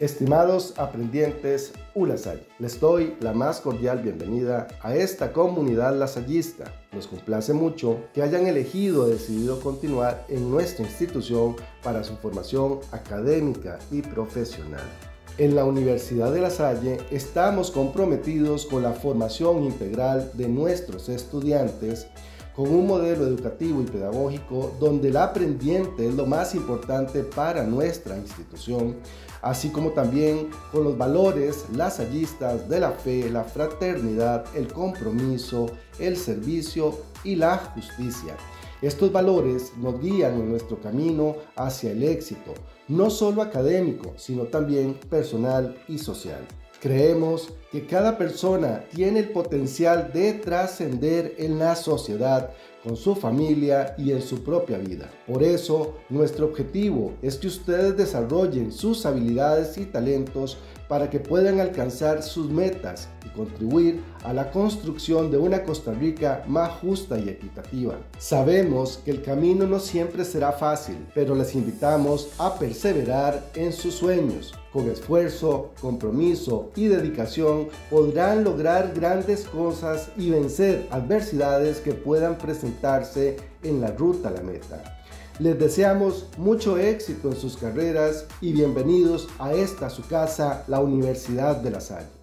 Estimados aprendientes ULASALLE, les doy la más cordial bienvenida a esta comunidad lasallista. Nos complace mucho que hayan elegido o decidido continuar en nuestra institución para su formación académica y profesional. En la Universidad de La Salle estamos comprometidos con la formación integral de nuestros estudiantes, con un modelo educativo y pedagógico donde el aprendiente es lo más importante para nuestra institución, así como también con los valores lasallistas de la fe, la fraternidad, el compromiso, el servicio y la justicia. Estos valores nos guían en nuestro camino hacia el éxito, no solo académico, sino también personal y social. Creemos que cada persona tiene el potencial de trascender en la sociedad, con su familia y en su propia vida. Por eso, nuestro objetivo es que ustedes desarrollen sus habilidades y talentos para que puedan alcanzar sus metas y contribuir a la construcción de una Costa Rica más justa y equitativa. Sabemos que el camino no siempre será fácil, pero les invitamos a perseverar en sus sueños. Con esfuerzo, compromiso y dedicación podrán lograr grandes cosas y vencer adversidades que puedan presentarse en la ruta a la meta. Les deseamos mucho éxito en sus carreras y bienvenidos a esta su casa, la Universidad de La Salle.